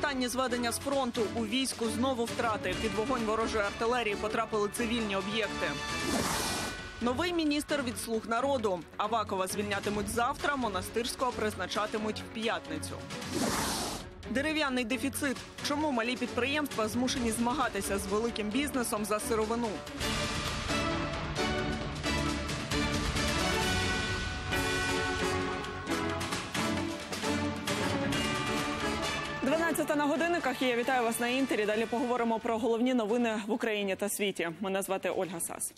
Останні зведення з фронту. У війську знову втрати. Під вогонь ворожої артилерії потрапили цивільні об'єкти. Новий міністр від «Слуг народу». Авакова звільнятимуть завтра, Монастирського призначатимуть в п'ятницю. Дерев'яний дефіцит. Чому малі підприємства змушені змагатися з великим бізнесом за сировину? 12 на годинниках. Я вітаю вас на Інтері. Далі поговоримо про головні новини в Україні та світі. Мене звати Ольга Сас.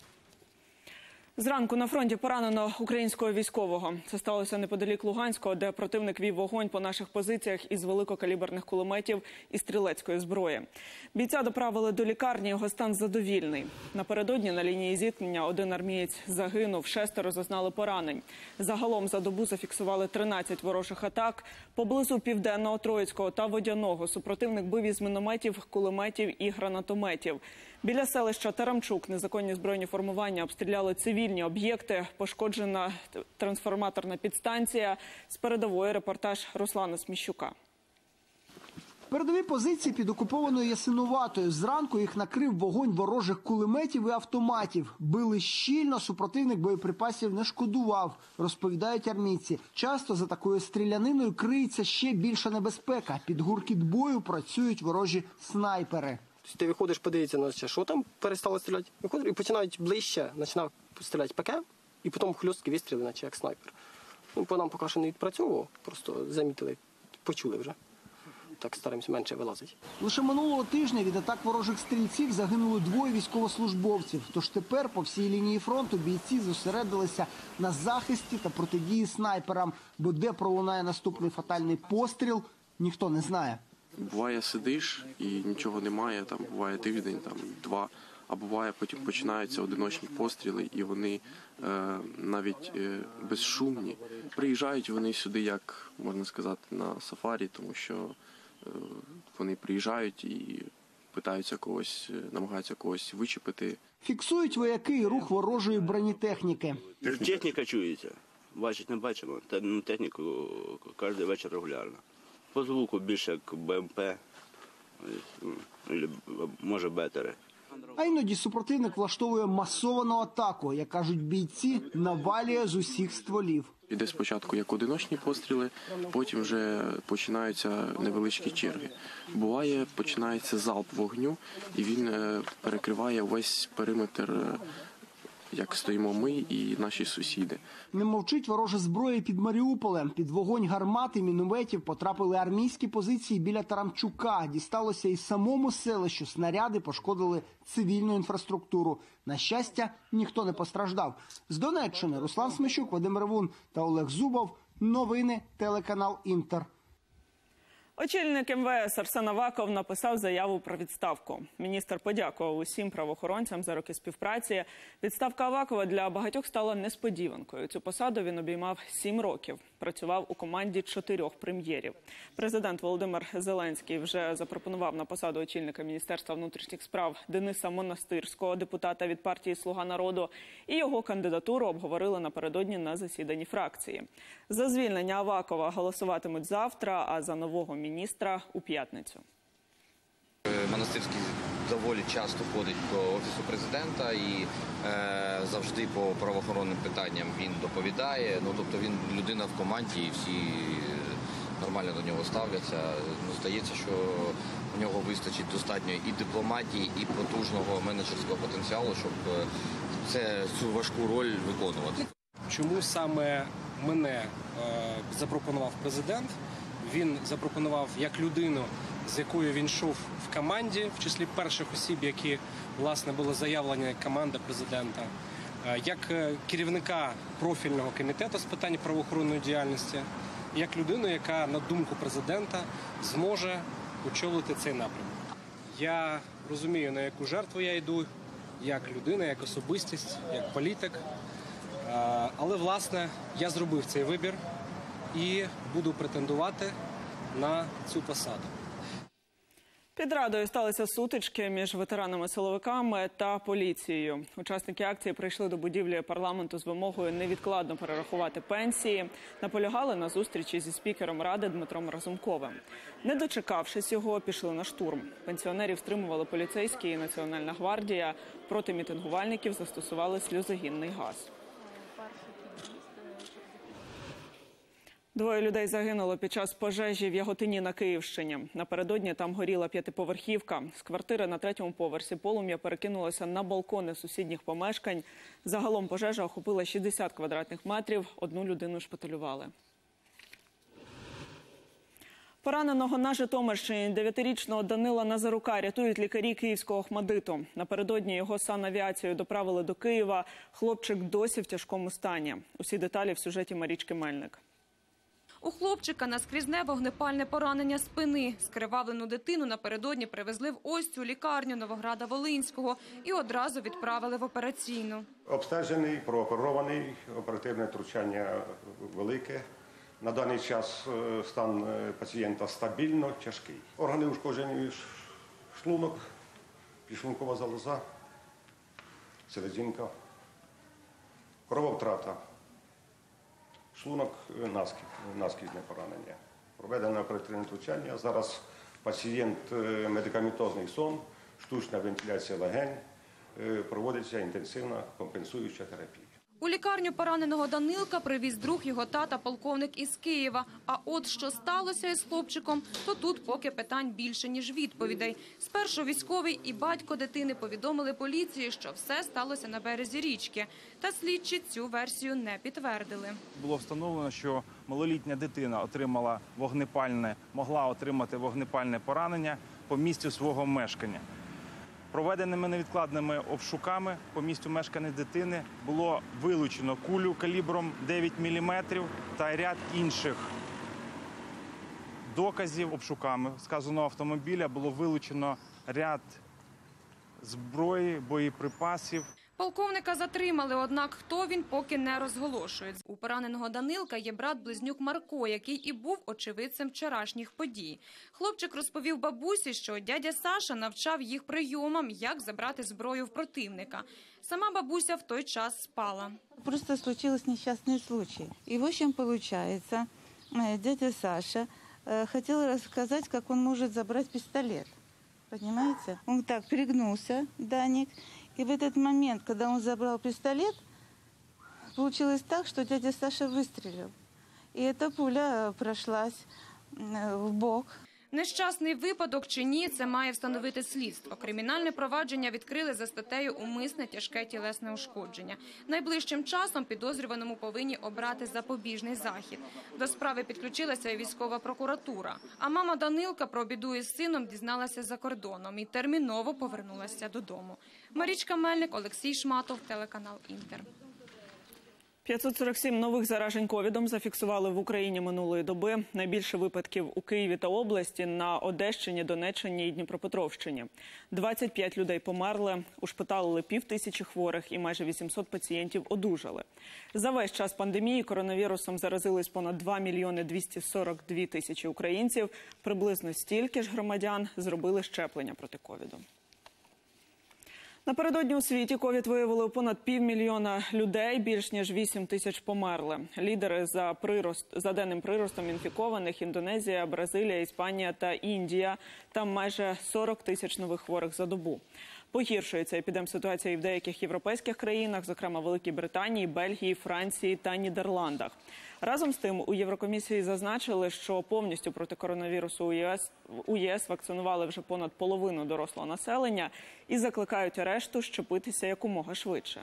Зранку на фронті поранено українського військового. Це сталося неподалік Луганського, де противник вів вогонь по наших позиціях із великокаліберних кулеметів і стрілецької зброї. Бійця доправили до лікарні, його стан задовільний. Напередодні на лінії зіткнення один армієць загинув, 6 зазнали поранень. Загалом за добу зафіксували 13 ворожих атак. Поблизу Південного, Троїцького та Водяного супротивник бив із мінометів, кулеметів і гранатометів. Біля селища Тарамчук незаконні збройні формування обстріляли цивільні об'єкти, пошкоджена трансформаторна підстанція. З передової репортаж Руслана Сміщука. Передові позиції під окупованою Ясинуватою. Зранку їх накрив вогонь ворожих кулеметів і автоматів. Били щільно, супротивник боєприпасів не шкодував, розповідають армійці. Часто за такою стріляниною криється ще більша небезпека. Під гуркіт бою працюють ворожі снайпери. Ти виходиш, подивитися на це, що там перестало стріляти. Виходиш і починають ближче, починав стріляти ПК, і потім хльосткі вистріли, наче як снайпер. Ну, по нам поки що не відпрацьовував, просто замітили, почули вже. Так стараємося менше вилазити. Лише минулого тижня від атак ворожих стрільців загинули 2 військовослужбовців. Тож тепер по всій лінії фронту бійці зосередилися на захисті та протидії снайперам. Бо де пролунає наступний фатальний постріл, ніхто не знає. Буває, сидиш і нічого немає, там буває тиждень, там 2, а буває потім починаються одиночні постріли, і вони навіть безшумні. Приїжджають вони сюди, як можна сказати, на сафарі, тому що вони приїжджають і питаються когось, намагаються когось вичепити. Фіксують вояки рух ворожої бронетехніки. Техніка чується, бачить не бачимо, техніку кожен вечір регулярно. По звуку більше як БМП, може бетери. А іноді супротивник влаштовує масовану атаку, як кажуть бійці, навалює з усіх стволів. Іде спочатку як одиночні постріли, потім вже починаються невеличкі черги. Буває, починається залп вогню, і він перекриває весь периметр, як стоїмо ми і наші сусіди. Не мовчить ворожа зброя під Маріуполем. Під вогонь гармат і мінометів потрапили армійські позиції біля Тарамчука. Дісталося і самому селищу. Снаряди пошкодили цивільну інфраструктуру. На щастя, ніхто не постраждав. З Донеччини Руслан Сміщук, Вадим Ревун та Олег Зубов. Новини, телеканал «Інтер». Очільник МВС Арсен Аваков написав заяву про відставку. Міністр подякував усім правоохоронцям за роки співпраці. Відставка Авакова для багатьох стала несподіванкою. Цю посаду він обіймав 7 років. Працював у команді 4 прем'єрів. Президент Володимир Зеленський вже запропонував на посаду очільника Міністерства внутрішніх справ Дениса Монастирського, депутата від партії «Слуга народу». І його кандидатуру обговорили напередодні на засіданні фракції. За звільнення Авакова голосуватимуть завтра, а за нового міністра у п'ятницю. Монастирський доволі часто ходить до Офісу президента і завжди по правоохоронним питанням він доповідає. Тобто він людина в команді і всі нормально до нього ставляться. Здається, що у нього вистачить достатньо і дипломатії, і потужного менеджерського потенціалу, щоб цю важку роль виконувати. Чому саме мене запропонував президент? Він запропонував як людину, з якою він йшов в команді, в числі перших осіб, які, власне, були заявлені як команда президента, як керівника профільного комітету з питань правоохоронної діяльності, як людину, яка, на думку президента, зможе очолити цей напрямок. Я розумію, на яку жертву я йду, як людина, як особистість, як політик. Але, власне, я зробив цей вибір і буду претендувати на цю посаду. Під Радою сталися сутички між ветеранами-силовиками та поліцією. Учасники акції прийшли до будівлі парламенту з вимогою невідкладно перерахувати пенсії. Наполягали на зустрічі зі спікером Ради Дмитром Разумковим. Не дочекавшись його, пішли на штурм. Пенсіонерів стримували поліцейські і Національна гвардія. Проти мітингувальників застосували сльозогінний газ. 2 людей загинуло під час пожежі в Яготині на Київщині. Напередодні там горіла 5-поверхівка. З квартири на 3-му поверсі полум'я перекинулося на балкони сусідніх помешкань. Загалом пожежа охопила 60 квадратних метрів. 1 людину шпиталювали. Пораненого на Житомирщині 9-річного Данила Назарука рятують лікарі київського ОХМАТДИТу. Напередодні його санавіацією доправили до Києва. Хлопчик досі в тяжкому стані. Усі деталі в сюжеті Марічки Мельник. У хлопчика наскрізне вогнепальне поранення спини. Скривавлену дитину напередодні привезли в ось цю лікарню Новограда-Волинського і одразу відправили в операційну. Обстежений, прооперований, оперативне втручання велике. На даний час стан пацієнта стабільно тяжкий. Органи ушкоджені: шлунок, підшлункова залоза, селезінка, крововтрата. Шлунок наскрізне поранення. Проведено оперативне втручання. Зараз пацієнт медикаментозний сон, штучна вентиляція легень, проводиться інтенсивна компенсуюча терапія. У лікарню пораненого Данилка привіз друг його тата, полковник із Києва. А от що сталося із хлопчиком, то тут поки питань більше, ніж відповідей. Спершу військовий і батько дитини повідомили поліції, що все сталося на березі річки. Та слідчі цю версію не підтвердили. Було встановлено, що малолітня дитина могла отримати вогнепальне поранення по місцю свого мешкання. Проведеними невідкладними обшуками по місцю мешкання дитини було вилучено кулю калібром 9 мм та ряд інших доказів. Обшуками сказаного автомобіля було вилучено ряд зброї, боєприпасів. Полковника затримали, однак хто він, поки не розголошують. У пораненого Данилка є брат-близнюк Марко, який і був очевидцем вчорашніх подій. Хлопчик розповів бабусі, що дядя Саша навчав їх прийомам, як забрати зброю в противника. Сама бабуся в той час спала. Просто случился несчастный случай. И, в общем, получается, дядя Саша хотел рассказать, как он может забрать пистолет. Понимаете? Он так перегнулся, Даник. И в этот момент, когда он забрал пистолет, получилось так, что дядя Саша выстрелил. И эта пуля прошлась в бок. Нещасний випадок чи ні, це має встановити слідство. Кримінальне провадження відкрили за статтею «Умисне тяжке тілесне ушкодження». Найближчим часом підозрюваному повинні обрати запобіжний захід. До справи підключилася і військова прокуратура. А мама Данилка про біду із сином дізналася за кордоном і терміново повернулася додому. Марічка Мельник, Олексій Шматов, телеканал «Інтер». 547 нових заражень ковідом зафіксували в Україні минулої доби. Найбільше випадків у Києві та області, на Одещині, Донеччині і Дніпропетровщині. 25 людей померли, ушпиталили 5000 хворих і майже 800 пацієнтів одужали. За весь час пандемії коронавірусом заразились понад 2 мільйони 242 тисячі українців. Приблизно стільки ж громадян зробили щеплення проти ковіду. Напередодні у світі ковід виявили у понад 500 000 людей, більш ніж 8 тисяч померли. Лідери за денним приростом інфікованих – Індонезія, Бразилія, Іспанія та Індія. Там майже 40 тисяч нових хворих за добу. Погіршується епідемситуація і в деяких європейських країнах, зокрема Великій Британії, Бельгії, Франції та Нідерландах. Разом з тим, у Єврокомісії зазначили, що повністю проти коронавірусу у ЄС вакцинували вже понад половину дорослого населення і закликають решту щепитися якомога швидше.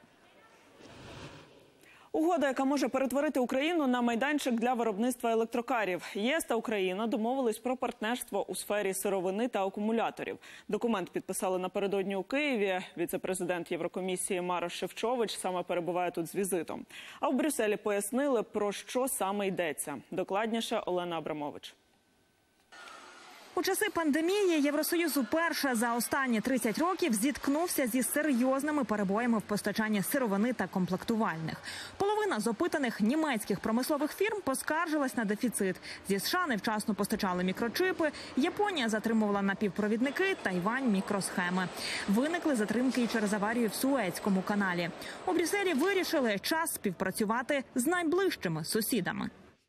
Угода, яка може перетворити Україну на майданчик для виробництва електрокарів. ЄС та Україна домовились про партнерство у сфері сировини та акумуляторів. Документ підписали напередодні у Києві. Віце-президент Єврокомісії Марош Шефчович саме перебуває тут з візитом. А в Брюсселі пояснили, про що саме йдеться. Докладніше Олена Абрамович. У часи пандемії Євросоюз уперше за останні 30 років зіткнувся зі серйозними перебоями в постачанні сировини та комплектувальних. Половина з опитаних німецьких промислових фірм поскаржилась на дефіцит. Зі США невчасно постачали мікрочипи, Японія затримувала напівпровідники, Тайвань – мікросхеми. Виникли затримки і через аварію в Суецькому каналі. У Брюсселі вирішили час співпрацювати з найближчими сусідами.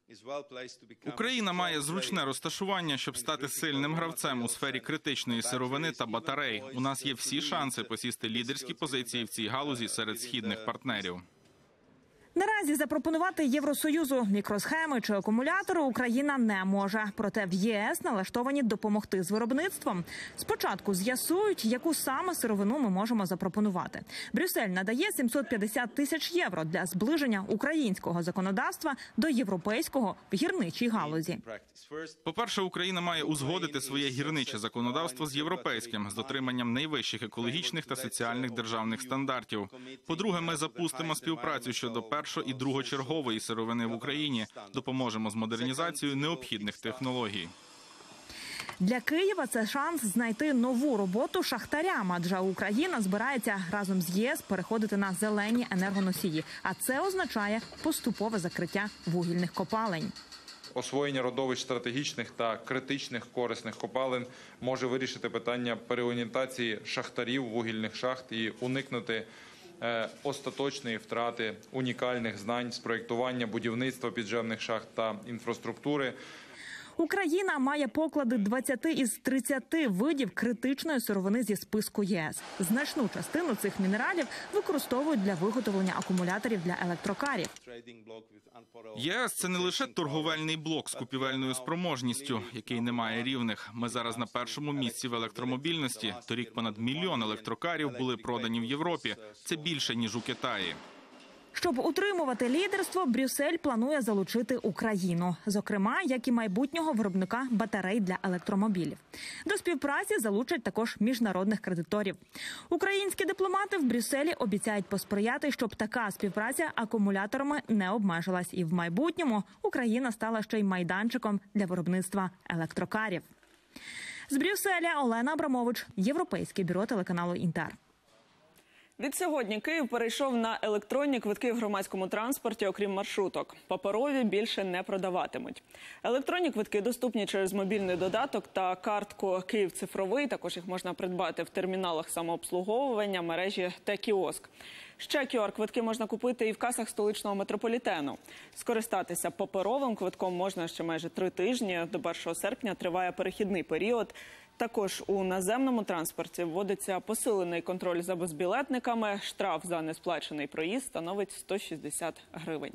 Україна має зручне розташування, щоб стати сильним гравцем у сфері критичної сировини та батарей. У нас є всі шанси посісти лідерські позиції в цій галузі серед східних партнерів. Наразі запропонувати Євросоюзу мікросхеми чи акумулятори Україна не може. Проте в ЄС налаштовані допомогти з виробництвом. Спочатку з'ясують, яку саме сировину ми можемо запропонувати. Брюссель надає 750 тисяч євро для зближення українського законодавства до європейського в гірничій галузі. По-перше, Україна має узгодити своє гірниче законодавство з європейським, з дотриманням найвищих екологічних та соціальних державних стандартів. По-друге, ми запустимо співпрацю щодо першої і другочергової сировини в Україні, допоможемо з модернізацією необхідних технологій. Для Києва це шанс знайти нову роботу шахтарям, адже Україна збирається разом з ЄС переходити на зелені енергоносії, а це означає поступове закриття вугільних копалень. Освоєння родовищ стратегічних та критичних корисних копалин може вирішити питання переорієнтації шахтарів вугільних шахт і уникнути остаточної втрати унікальних знань з проєктування, будівництва підземних шахт та інфраструктури. Україна має поклади 20 із 30 видів критичної сировини зі списку ЄС. Значну частину цих мінералів використовують для виготовлення акумуляторів для електрокарів. ЄС – це не лише торговельний блок з купівельною спроможністю, який не має рівних. Ми зараз на першому місці в електромобільності. Торік понад 1 мільйон електрокарів були продані в Європі. Це більше, ніж у Китаї. Щоб утримувати лідерство, Брюссель планує залучити Україну. Зокрема, як і майбутнього виробника батарей для електромобілів. До співпраці залучать також міжнародних кредиторів. Українські дипломати в Брюсселі обіцяють посприяти, щоб така співпраця акумуляторами не обмежилась. І в майбутньому Україна стала ще й майданчиком для виробництва електрокарів. З Брюсселя Олена Абрамович, Європейське бюро телеканалу «Інтер». Відсьогодні Київ перейшов на електронні квитки в громадському транспорті, окрім маршруток. Паперові більше не продаватимуть. Електронні квитки доступні через мобільний додаток та картку «Київ цифровий». Також їх можна придбати в терміналах самообслуговування, мережі Т-кіоск. Ще QR-квитки можна купити і в касах столичного метрополітену. Скористатися паперовим квитком можна ще майже 3 тижні. До 1 серпня триває перехідний період. Також у наземному транспорті вводиться посилений контроль за безбілетниками. Штраф за несплачений проїзд становить 160 гривень.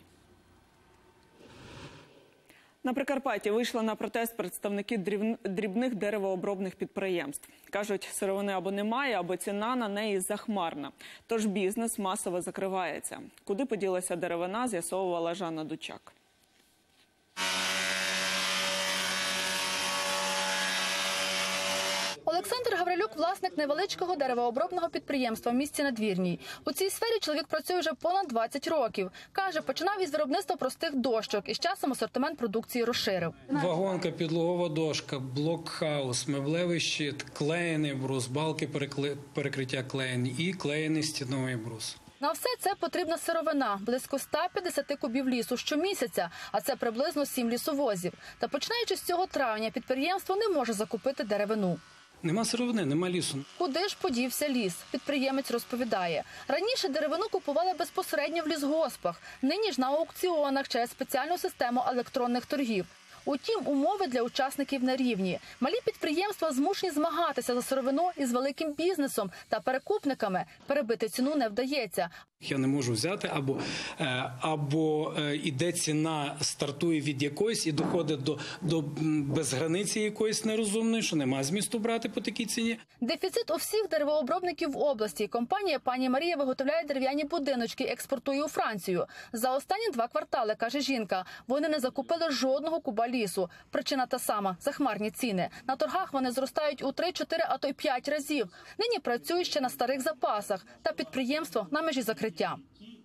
На Прикарпатті вийшли на протест представники дрібних деревообробних підприємств. Кажуть, сировини або немає, або ціна на неї захмарна. Тож бізнес масово закривається. Куди поділася деревина, з'ясовувала Жанна Дучак. Олександр Гаврилюк – власник невеличкого деревообробного підприємства в місті Надвірній. У цій сфері чоловік працює вже понад 20 років. Каже, починав із виробництва простих дощок і з часом асортимент продукції розширив. Вагонка, підлогова дошка, блокхаус, меблевий щит, клеєний брус, балки перекриття клеєні і клеєний стіновий брус. На все це потрібна сировина – близько 150 кубів лісу щомісяця, а це приблизно 7 лісовозів. Та починаючи з цього травня підприємство не може закупити деревину. Нема сировини, нема лісу. Куди ж подівся ліс? Підприємець розповідає. Раніше деревину купували безпосередньо в лісгоспах, нині ж на аукціонах через спеціальну систему електронних торгів. Утім, умови для учасників нерівні. Малі підприємства змушені змагатися за сировину із великим бізнесом та перекупниками. Перебити ціну не вдається. Я не можу взяти, або іде ціна, стартує від якоїсь і доходить до безграниці якоїсь нерозумної, що нема змісту брати по такій ціні. Дефіцит у всіх деревообробників в області. Компанія «Пані Марія» виготовляє дерев'яні будиночки, експортує у Францію. За останні 2 квартали, каже жінка, вони не закупили жодного куба лісу. Причина та сама – захмарні ціни. На торгах вони зростають у 3, 4, а то й 5 разів. Нині працюють ще на старих запасах та підприємство на межі закриття.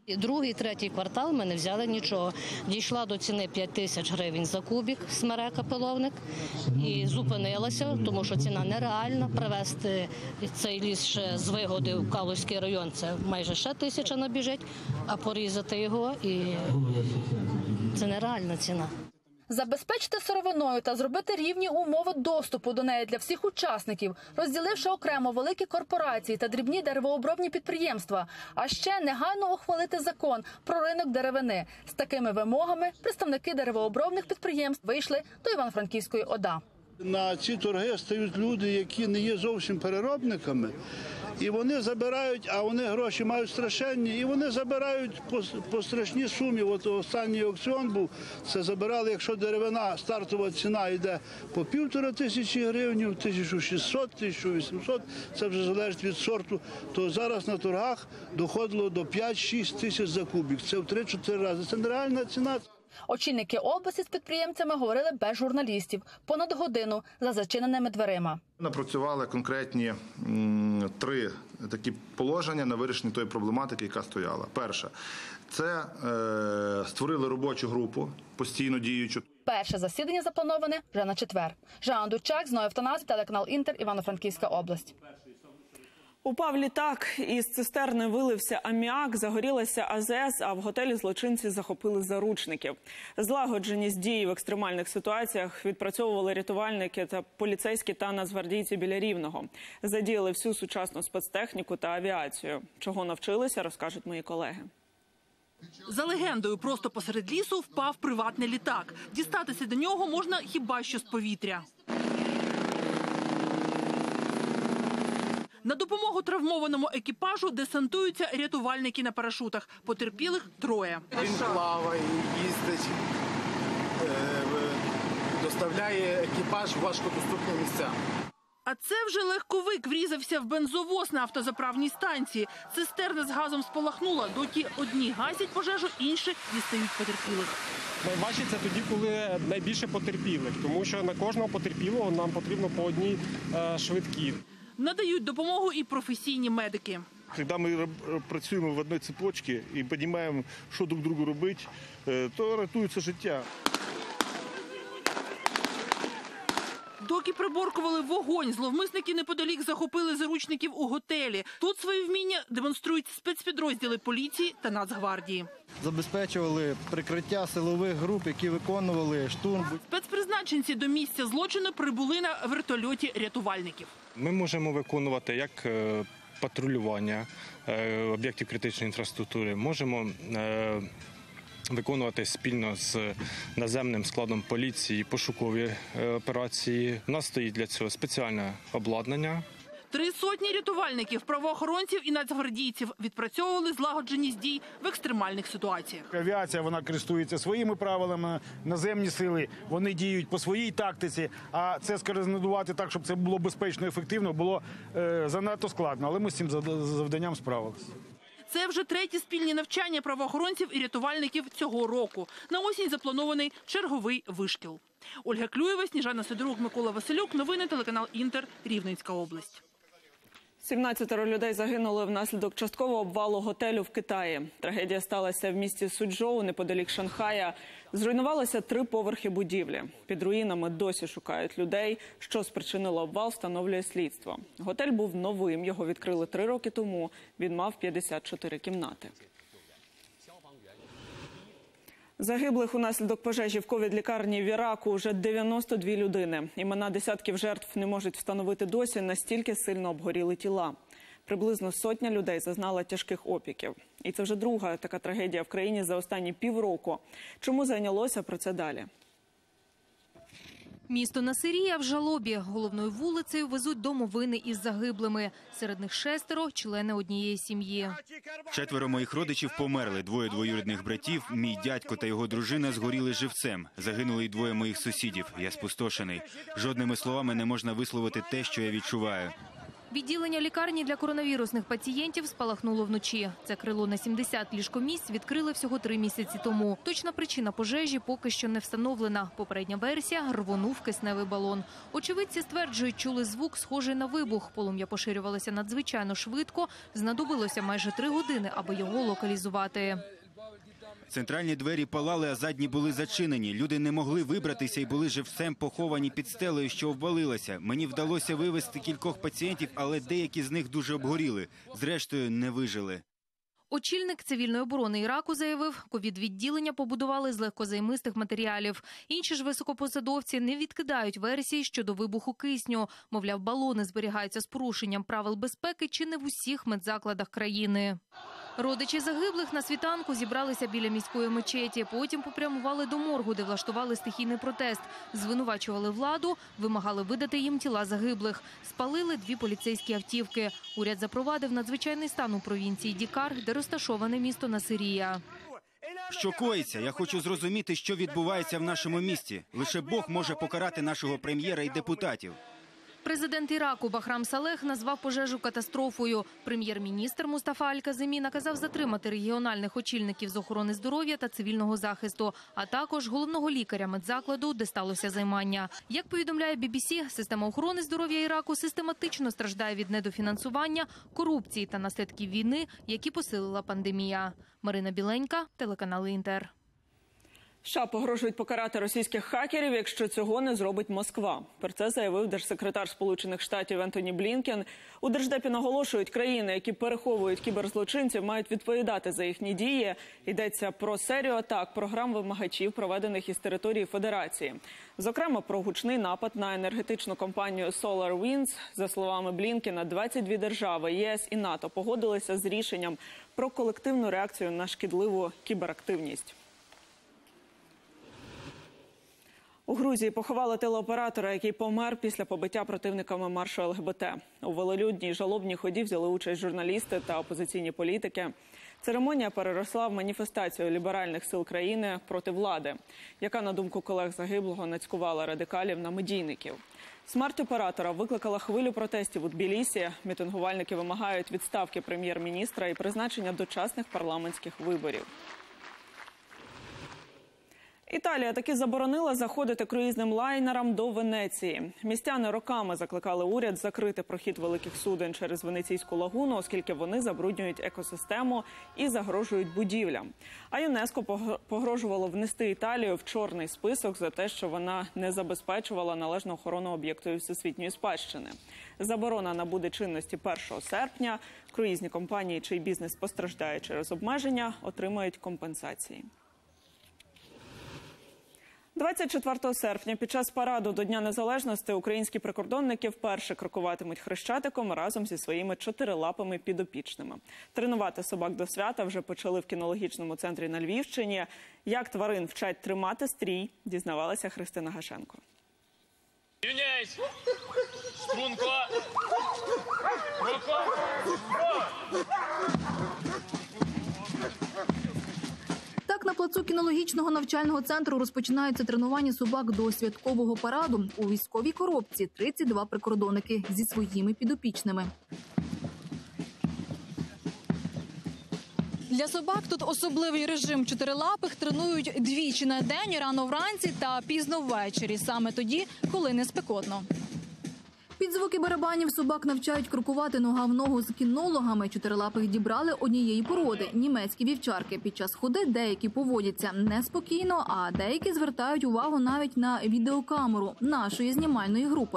Другий, третій квартал ми не взяли нічого. Дійшла до ціни 5 тисяч гривень за кубік смерека пиловник і зупинилася, тому що ціна нереальна. Привезти цей ліс ще з Вигоди в Калузький район – це майже ще 1000 набіжить, а порізати його – і це нереальна ціна. Забезпечити сировиною та зробити рівні умови доступу до неї для всіх учасників, розділивши окремо великі корпорації та дрібні деревообробні підприємства. А ще негайно ухвалити закон про ринок деревини. З такими вимогами представники деревообробних підприємств вийшли до Івано-Франківської ОДА. На ці торги стають люди, які не є зовсім переробниками, і вони забирають, а вони гроші мають страшенні, і вони забирають по страшній сумі. От останній аукціон був, це забирали, якщо деревина, стартова ціна йде по 1500 гривень, 1600, 1800, це вже залежить від сорту, то зараз на торгах доходило до 5-6 тисяч за кубік. Це в 3-4 рази. Це нереальна ціна. Очільники області з підприємцями говорили без журналістів понад годину за зачиненими дверима. Напрацювали конкретні 3 такі положення на вирішення тої проблематики, яка стояла. Перше – це створили робочу групу, постійно діючу. Перше засідання заплановане вже на четвер. Жанна Дучак, Зноя Евтаназій, телеканал «Інтер», Івано-Франківська область. Упав літак, із цистерни вилився аміак, загорілася АЗС, а в готелі злочинці захопили заручників. Злагодженість дій в екстремальних ситуаціях відпрацьовували рятувальники та поліцейські та нацгвардійці біля Рівного. Задіяли всю сучасну спецтехніку та авіацію. Чого навчилися, розкажуть мої колеги. За легендою, просто посеред лісу впав приватний літак. Дістатися до нього можна хіба що з повітря. На допомогу травмованому екіпажу десантуються рятувальники на парашутах. Потерпілих 3. Він плаває, їздить, доставляє екіпаж в важкодоступні місця. А це вже легковик врізався в бензовоз на автозаправній станції. Цистерна з газом спалахнула. Доки одні гасять пожежу, інші дістають потерпілих. Найважче це тоді, коли найбільше потерпілих, тому що на кожного потерпілого нам потрібно по одній швидкій. Надають допомогу і професійні медики. Коли ми працюємо в одній цепочці і розуміємо, що друг другу робити, то рятується життя. Доки приборкували вогонь, зловмисники неподалік захопили заручників у готелі. Тут свої вміння демонструють спецпідрозділи поліції та Нацгвардії. Забезпечували прикриття силових груп, які виконували штурм. Спецпризначенці до місця злочину прибули на вертольоті рятувальників. Ми можемо виконувати як патрулювання об'єктів критичної інфраструктури, можемо виконувати спільно з наземним складом поліції пошукові операції. У нас стоїть для цього спеціальне обладнання. 300 рятувальників, правоохоронців і нацгвардійців відпрацьовували злагодженість дій в екстремальних ситуаціях. Авіація, вона користується своїми правилами, наземні сили, вони діють по своїй тактиці, а це скоординувати так, щоб це було безпечно і ефективно, було занадто складно, але ми з цим завданням справилися. Це вже 3-ті спільні навчання правоохоронців і рятувальників цього року. На осінь запланований черговий вишкіл. Ольга Клюєва, Сніжана Сидорук, Микола Василюк. Новини телеканал «Інтер», Рівненська область. 17 людей загинули внаслідок часткового обвалу готелю в Китаї. Трагедія сталася в місті Суджоу, неподалік Шанхая. Зруйнувалося 3 поверхи будівлі. Під руїнами досі шукають людей. Що спричинило обвал, встановлює слідство. Готель був новим, його відкрили 3 роки тому. Він мав 54 кімнати. Загиблих унаслідок пожежі в ковід-лікарні в Іраку вже 92 людини. Імена десятків жертв не можуть встановити досі, настільки сильно обгоріли тіла. Приблизно 100 людей зазнала тяжких опіків. І це вже друга така трагедія в країні за останні півроку. Чому зайнялося, про це далі. Місто Насирія в жалобі. Головною вулицею везуть домовини із загиблими. Серед них 6 – члени однієї сім'ї. 4 моїх родичів померли. 2 двоюрідних братів, мій дядько та його дружина згоріли живцем. Загинули й 2 моїх сусідів. Я спустошений. Жодними словами не можна висловити те, що я відчуваю. Відділення лікарні для коронавірусних пацієнтів спалахнуло вночі. Це крило на 70 ліжкомісць відкрили всього 3 місяці тому. Точна причина пожежі поки що не встановлена. Попередня версія – рвонув кисневий балон. Очевидці стверджують, чули звук, схожий на вибух. Полум'я поширювалося надзвичайно швидко. Знадобилося майже 3 години, аби його локалізувати. Центральні двері палали, а задні були зачинені. Люди не могли вибратися і були живцем поховані під стелею, що обвалилася. Мені вдалося вивезти кількох пацієнтів, але деякі з них дуже обгоріли. Зрештою, не вижили. Очільник цивільної оборони Іраку заявив, ковід-відділення побудували з легкозаймистих матеріалів. Інші ж високопосадовці не відкидають версії щодо вибуху кисню. Мовляв, балони зберігаються з порушенням правил безпеки чи не в усіх медзакладах країни. Родичі загиблих на світанку зібралися біля міської мечеті. Потім попрямували до моргу, де влаштували стихійний протест. Звинувачували владу, вимагали видати їм тіла загиблих. Спалили 2 поліцейські автівки. Уряд запровадив надзвичайний стан у провінції Дікар, де розташоване місто Насирія. Що коїться? Я хочу зрозуміти, що відбувається в нашому місті. Лише Бог може покарати нашого прем'єра і депутатів. Президент Іраку Бахрам Салех назвав пожежу катастрофою. Прем'єр-міністр Мустафа Аль-Каземі наказав затримати регіональних очільників з охорони здоров'я та цивільного захисту, а також головного лікаря медзакладу, де сталося займання. Як повідомляє BBC, система охорони здоров'я Іраку систематично страждає від недофінансування, корупції та наслідків війни, які посилила пандемія. Марина Біленька, телеканал Інтер. США погрожують покарати російських хакерів, якщо цього не зробить Москва. Про це заявив держсекретар Сполучених Штатів Ентоні Блінкен. У Держдепі наголошують, країни, які переховують кіберзлочинців, мають відповідати за їхні дії. Йдеться про серію атак програм вимагачів, проведених із території Федерації. Зокрема, про гучний напад на енергетичну компанію SolarWinds. За словами Блінкена, 22 держави, ЄС і НАТО погодилися з рішенням про колективну реакцію на шкідливу кіберактивність. У Грузії поховали телеоператора, який помер після побиття противниками маршу ЛГБТ. У велолюдній жалобній ході взяли участь журналісти та опозиційні політики. Церемонія переросла в маніфестацію ліберальних сил країни проти влади, яка, на думку колег загиблого, нацькувала радикалів на медійників. Смерть оператора викликала хвилю протестів у Тбілісі. Мітингувальники вимагають відставки прем'єр-міністра і призначення дочасних парламентських виборів. Італія таки заборонила заходити круїзним лайнерам до Венеції. Містяни роками закликали уряд закрити прохід великих суден через Венеційську лагуну, оскільки вони забруднюють екосистему і загрожують будівлям. А ЮНЕСКО погрожувало внести Італію в чорний список за те, що вона не забезпечувала належну охорону об'єктів всесвітньої спадщини. Заборона набуде чинності 1 серпня. Круїзні компанії, чий бізнес постраждає через обмеження, отримають компенсації. 24 серпня під час параду до Дня Незалежності українські прикордонники вперше крокуватимуть Хрещатиком разом зі своїми 4-лапими підопічними. Тренувати собак до свята вже почали в кінологічному центрі на Львівщині. Як тварин вчать тримати стрій, дізнавалася Христина Гашенко. Рівняйсь! Струнко! Руко! Так, на плацу кінологічного навчального центру розпочинаються тренування собак до святкового параду. У військовій коробці 32 прикордонники зі своїми підопічними. Для собак тут особливий режим. 4-лапих тренують двічі на день, рано вранці та пізно ввечері. Саме тоді, коли не спекотно. Під звуки барабанів собак навчають крокувати нога в ногу з кінологами. 4-лапих дібрали однієї породи – німецькі вівчарки. Під час ходи деякі поводяться неспокійно, а деякі звертають увагу навіть на відеокамеру нашої знімальної групи.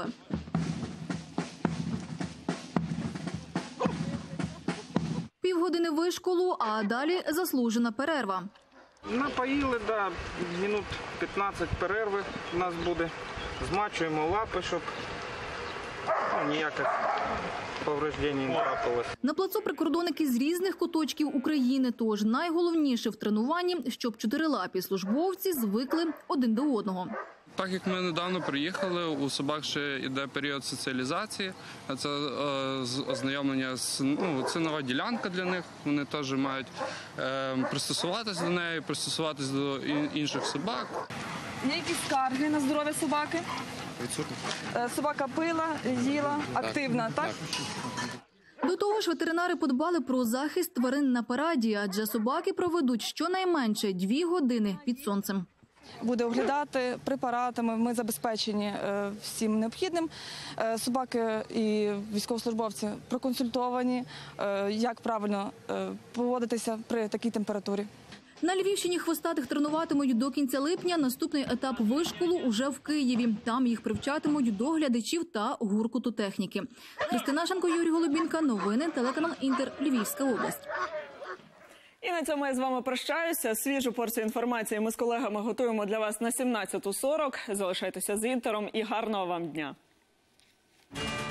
Півгодини вишколу, а далі заслужена перерва. Напоїли, да, минут 15 перерви у нас буде. Змачуємо лапи, щоб ніяких повреждень не трапилось. На плацу прикордонники з різних куточків України. Тож найголовніше в тренуванні, щоб 4-лапі службовці звикли один до одного. Так як ми недавно приїхали, у собак ще йде період соціалізації, це ознайомлення з це нова ділянка для них. Вони теж мають пристосуватись до неї, пристосуватись до інших собак. Є якісь скарги на здоров'я собаки? відсутня. Собака пила, їла, активна, так? До того ж, ветеринари подбали про захист тварин на параді, адже собаки проведуть щонайменше 2 години під сонцем. Буде оглядати препаратами, ми забезпечені всім необхідним. Собаки і військовослужбовці проконсультовані, як правильно поводитися при такій температурі. На Львівщині хвостатих тренуватимуть до кінця липня. Наступний етап вишколу уже в Києві. Там їх привчатимуть до глядачів та гуркоту техніки. Христина Шанко, Юрій Голубінка. Новини, телеканал Інтер, Львівська область. І на цьому я з вами прощаюся. Свіжу порцію інформації ми з колегами готуємо для вас на 17:40. Залишайтеся з Інтером і гарного вам дня.